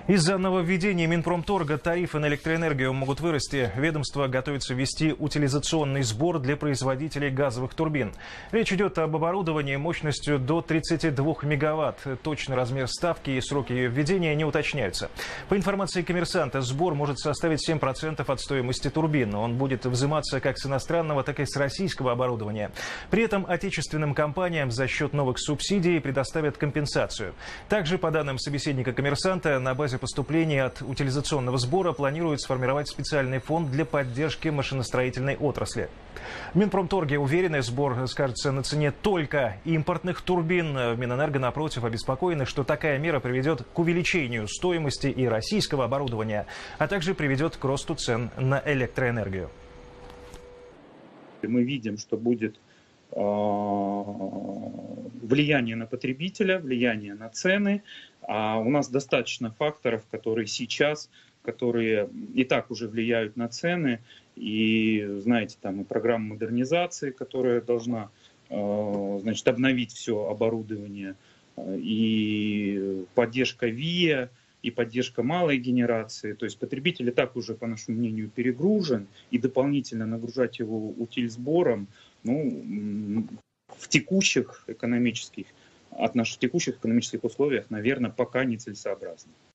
Из-за нововведения Минпромторга тарифы на электроэнергию могут вырасти. Ведомство готовится ввести утилизационный сбор для производителей газовых турбин. Речь идет об оборудовании мощностью до 32 мегаватт. Точный размер ставки и сроки ее введения не уточняются. По информации «Коммерсанта», сбор может составить 7% от стоимости турбин. Он будет взиматься как с иностранного, так и с российского оборудования. При этом отечественным компаниям за счет новых субсидий предоставят компенсацию. Также, по данным собеседника «Коммерсанта», на базе поступлений от утилизационного сбора планируют сформировать специальный фонд для поддержки машиностроительной отрасли. В Минпромторге уверены, сбор скажется на цене только импортных турбин. В Минэнерго, напротив, обеспокоены, что такая мера приведет к увеличению стоимости и российского оборудования, а также приведет к росту цен на электроэнергию. Мы видим, что будет влияние на потребителя, влияние на цены. А у нас достаточно факторов, которые и так уже влияют на цены. И, знаете, там и программа модернизации, которая должна, обновить все оборудование, и поддержка ВИА, и поддержка малой генерации. То есть потребитель и так уже, по нашему мнению, перегружен, и дополнительно нагружать его утильсбором, в текущих экономических условиях, наверное, пока нецелесообразно.